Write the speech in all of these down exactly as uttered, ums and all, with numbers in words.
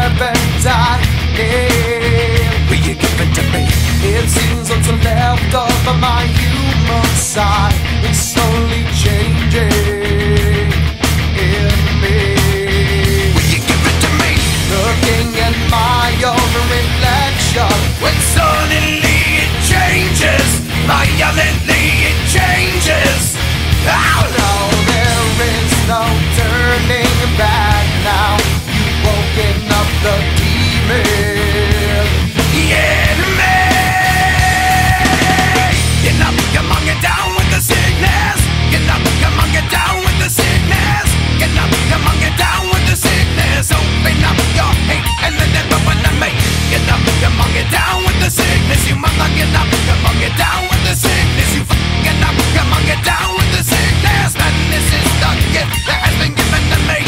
serpentine. Will you give it to me? It seems what's left of my human side is slowly changing in me. Will you give it to me? Looking at my own reflection, when suddenly it changes, violently it changes. Oh no, there is no turning back now. You've woken up the demon in me. You know, come on, get down with the sickness. You know, come on, get down with the sickness. You know, come on, get down with the sickness. Open up your hate and let it open to me. You know, come on, get down with the sickness. You mother, get up, come on, get down with the sickness. You fucking up, come on, get down with the sickness. And this is the gift that has been given to me.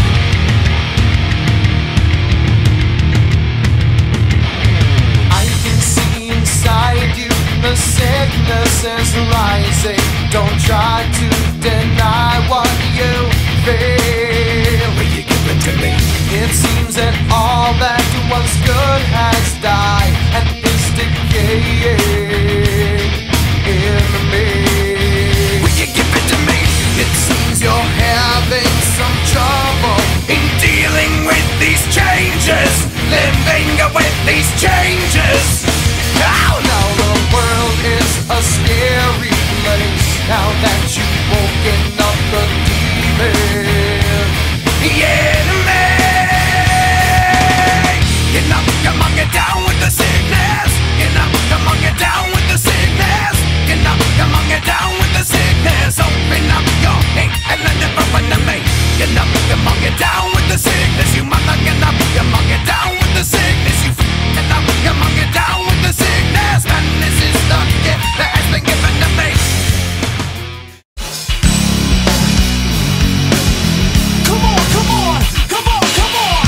I can see inside you the sickness is rising. Don't try to deny what you feel. Will you give it to me? It seems that all that was good has died and is decaying in me. Will you give it to me? It seems you're having some trouble in dealing with these changes, living with these changes. Oh no, the world is a scary place now that you've woken up the demon in me. You know, come on, get down with the sickness. You know, come on, get down with the sickness. You know, come on, get down with the sickness. Open up your hate and let it open to me. You know, come on, get down with the sickness. You mother, get up, come on, get down with the sickness. You f***ing up, come on, get down with the sickness. And this is the gift that has been given to me. Come on, come on, come on, come on.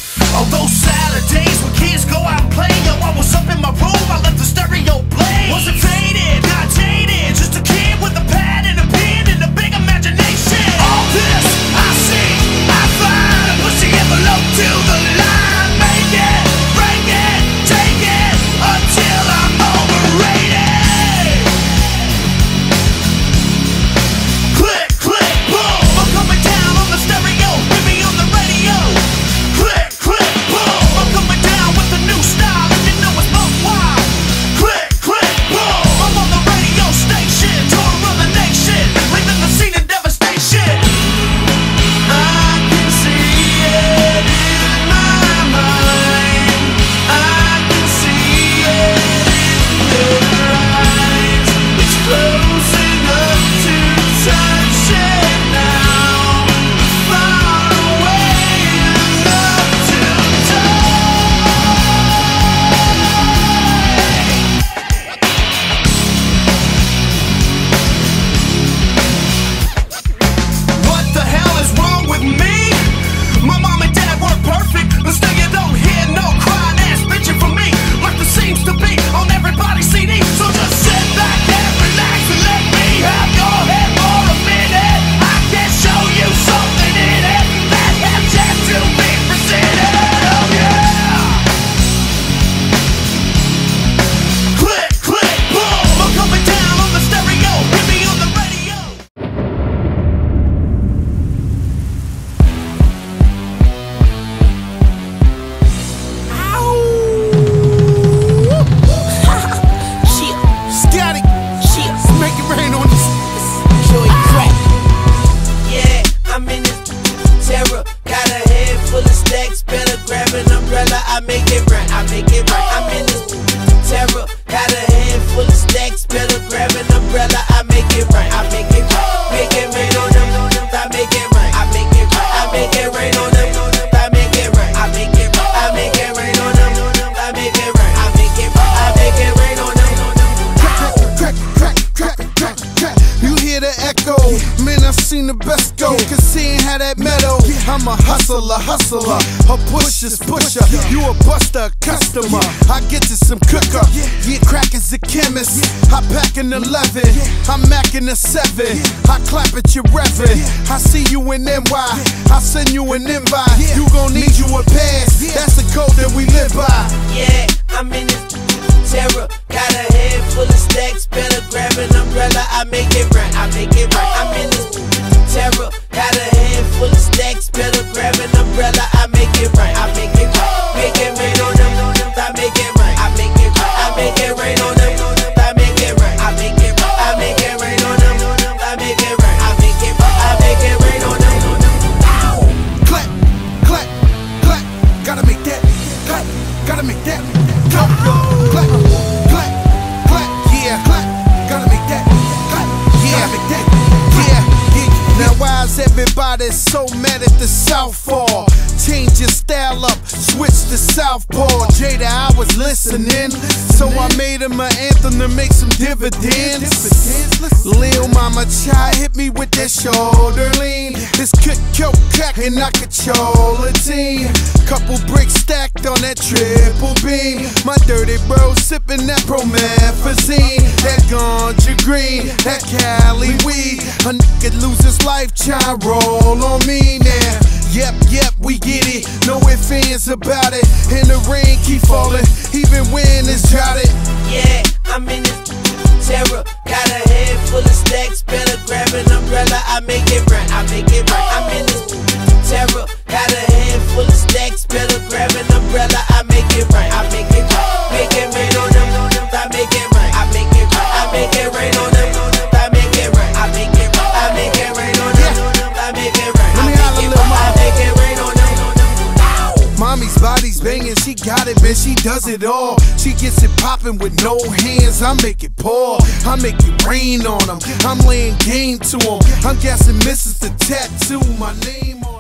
Although Saturdays when kids go out and play, yo, I was up in my room, I left the stereo play. Was hear the echo. Man, I've seen the best go, cause he ain't had that metal. I'm a hustler, hustler, a pusher's pusher. You a buster, customer. I get you some cooker. Yeah, crack is a chemist. I pack an eleven. I'm macking a seven. I clap at your revving. I see you in N Y. I send you an invite. You gon' need you a pass. That's the code that we live by. Yeah, I'm in this terror. Got a head full of stacks. Better grab an umbrella. I make it right. I make it right. I'm in this terror. Got a head full of stacks. Better grab an umbrella. I make it right. I make it right. Make it rain on them. I make it right. I make it right. I make it rain on them. I make it right. I make it right. I make it rain on them. I make it right. I make it right. I make it rain on them. Clap, clap, clap. Gotta make that. Clap, gotta make that. Clap, clap, clap, clap. Yeah, clap. Gotta make that. Clap, yeah, make that. Yeah, yeah. Now why is everybody so mad at the Southpaw? Change your style up, switch to Southpaw. Jada, I was listening, so I made him an anthem to make some dividends. Lil Mama Chai hit me with that shoulder lean. This cook coke crack and I control a team. Couple bricks stacked on that triple beam. My dirty bro sipping that promethazine. That ganja green, that Cali weed. A nigga lose his life, try roll on me now. Yep, yep, we get it. No ifs, ands about it. And the rain keep falling, even when it's droughted. Yeah, I'm in this terror. Got a head full of stacks. Better grab an umbrella. I make it right. I make it right. I'm in this terror. Got a head full of stacks. Better grab an umbrella. I make it right. I make it right. Make it rain on them. I make it right. I make it right. I make it rain on them. I make it right. I make it right. I make it rain on them. I make it right. Let me holler, little mama. Mommy's body's banging, she got it, man, she does it all. She gets it popping with no hands, I make it pour. I make it rain on them, I'm laying game to them. I'm guessing missus the tattoo, my name on